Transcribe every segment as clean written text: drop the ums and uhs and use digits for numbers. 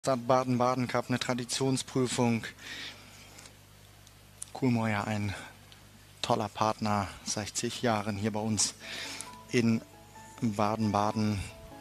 Stadt Baden-Baden Cup, eine Traditionsprüfung. Kuhlmeier, ein toller Partner seit zig Jahren hier bei uns in Baden-Baden.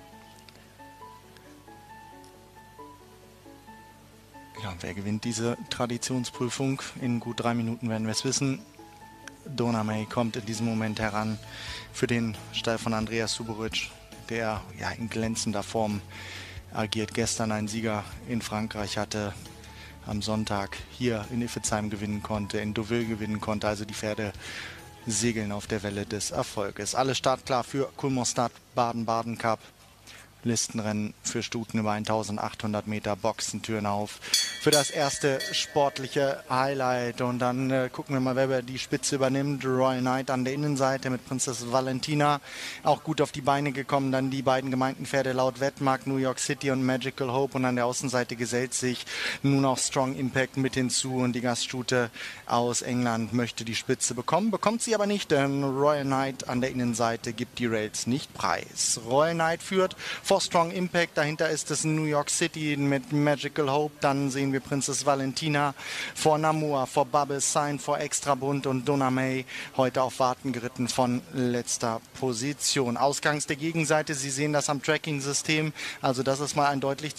Ja, wer gewinnt diese Traditionsprüfung? In gut 3 Minuten werden wir es wissen. Dona May kommt in diesem Moment heran für den Stall von Andreas Suboric, der ja in glänzender Form agiert. Gestern einen Sieger in Frankreich hatte, am Sonntag hier in Iffezheim gewinnen konnte, in Deauville gewinnen konnte. Also die Pferde segeln auf der Welle des Erfolges. Alles startklar für Kulmstad Baden-Baden Cup. Listenrennen für Stuten über 1800 Meter, Boxentüren auf für das erste sportliche Highlight. Und dann gucken wir mal, wer die Spitze übernimmt. Royal Knight an der Innenseite mit Prinzessin Valentina. Auch gut auf die Beine gekommen. Dann die beiden gemeinten Pferde laut Wettmark, New York City und Magical Hope. Und an der Außenseite gesellt sich nun auch Strong Impact mit hinzu. Und die Gaststute aus England möchte die Spitze bekommen. Bekommt sie aber nicht, denn Royal Knight an der Innenseite gibt die Rails nicht preis. Royal Knight führt vor Strong Impact, dahinter ist es New York City mit Magical Hope, dann sehen wir Princess Valentina vor Namur, vor Bubble Sign, vor Extrabund und Dona May heute auf Warten geritten von letzter Position. Ausgangs der Gegenseite, Sie sehen das am Tracking-System, also das ist mal ein deutlich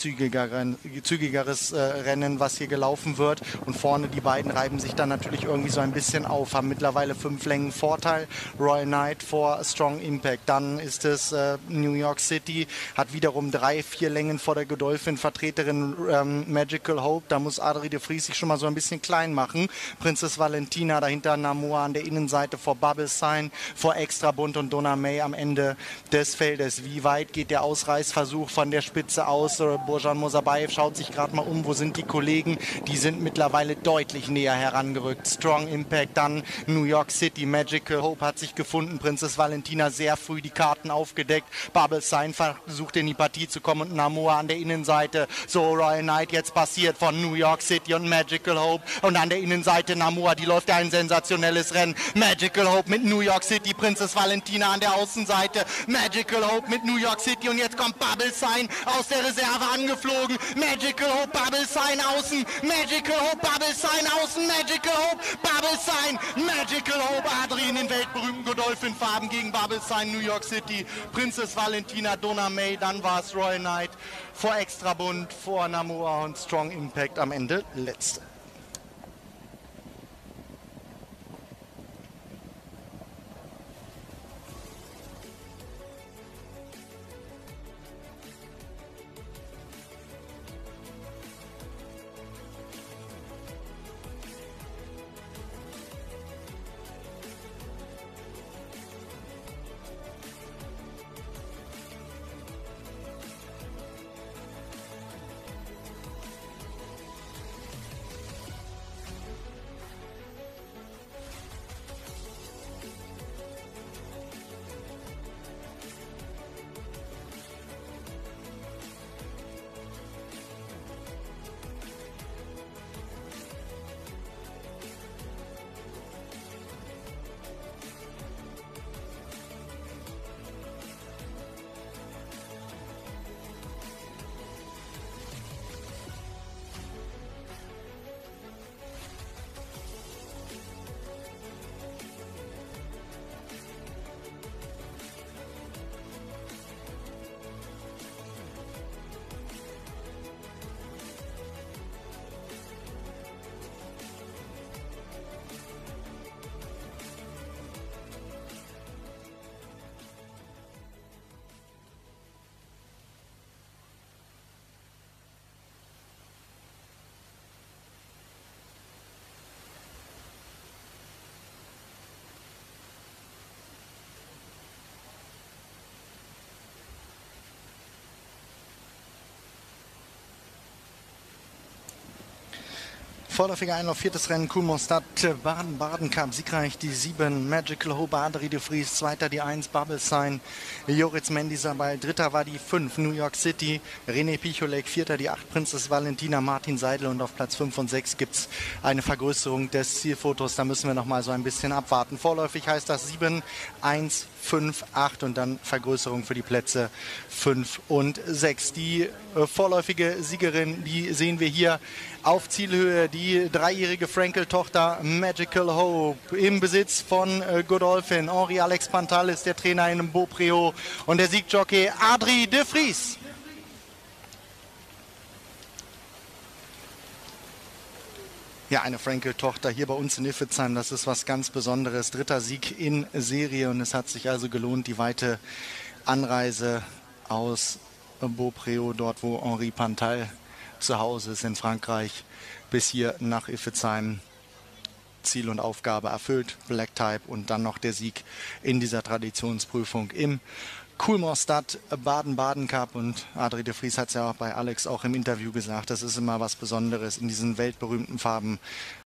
zügigeres Rennen, was hier gelaufen wird, und vorne die beiden reiben sich dann natürlich irgendwie so ein bisschen auf, haben mittlerweile 5 Längen Vorteil. Royal Knight vor Strong Impact, dann ist es New York City, hat wiederum 3-4 Längen vor der Godolphin-Vertreterin Magical Hope. Da muss Adrie de Vries sich schon mal so ein bisschen klein machen. Prinzess Valentina dahinter, Namur an der Innenseite vor Bubble Sign, vor Extrabund und Dona May am Ende des Feldes. Wie weit geht der Ausreißversuch von der Spitze aus? Bojan Mosabayev schaut sich gerade mal um, wo sind die Kollegen? Die sind mittlerweile deutlich näher herangerückt. Strong Impact, dann New York City, Magical Hope hat sich gefunden. Prinzess Valentina sehr früh die Karten aufgedeckt. Bubble Sign versucht in die Partie zu kommen und Namur an der Innenseite. So Royal Knight jetzt passiert von New York City und Magical Hope, und an der Innenseite Namur, die läuft ja ein sensationelles Rennen. Magical Hope mit New York City, Prinzess Valentina an der Außenseite, Magical Hope mit New York City, und jetzt kommt Bubble Sign aus der Reserve angeflogen. Magical Hope, Bubble Sign außen, Magical Hope, Bubble Sign außen, Magical Hope, Bubble Sign, Magical Hope, Adrie in den weltberühmten Godolphin-Farben gegen Bubble Sign, New York City, Prinzess Valentina, Dona May, dann war es Royal Knight vor Extrabund, vor Namur und Strong Impact am Ende letzte. Vorläufiger Einlauf, 4. Rennen, Kulmstad Baden-Baden Cup, siegreich die 7, Magical Hope, Adrie de Vries, 2. die 1, Bubble Sign, Joris Mendisabal, 3. war die 5, New York City, René Picholek, 4. die 8, Prinzess Valentina, Martin Seidel, und auf Platz 5 und 6 gibt es eine Vergrößerung des Zielfotos, da müssen wir noch mal so ein bisschen abwarten. Vorläufig heißt das 7, 1, 5, 8 und dann Vergrößerung für die Plätze 5 und 6. Die vorläufige Siegerin, die sehen wir hier auf Zielhöhe, die 3-jährige Frankel-Tochter Magical Hope im Besitz von Godolphin. Henri-Alex Pantal ist der Trainer in Beaupréau und der Siegjockey Adrie de Vries. Ja, eine Frankel-Tochter hier bei uns in Iffezheim, das ist was ganz Besonderes. 3. Sieg in Serie und es hat sich also gelohnt, die weite Anreise aus Beaupréau, dort wo Henri Pantal zu Hause ist in Frankreich, bis hier nach Iffezheim. Ziel und Aufgabe erfüllt, Black Type und dann noch der Sieg in dieser Traditionsprüfung im Coolmore-Stadt Baden-Baden Cup. Und Adrie de Vries hat es ja bei Alex auch im Interview gesagt, das ist immer was Besonderes in diesen weltberühmten Farben